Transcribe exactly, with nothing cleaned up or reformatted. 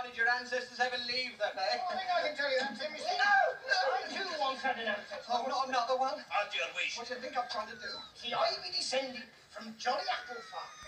did your ancestors ever leave them, eh? Oh, I think I can tell you that, Tim. You see? No, no. I too once had an ancestor. Oh, not another one? How do you wish? What do you think I'm trying to do? See, I be descended from Johnny Applefarm.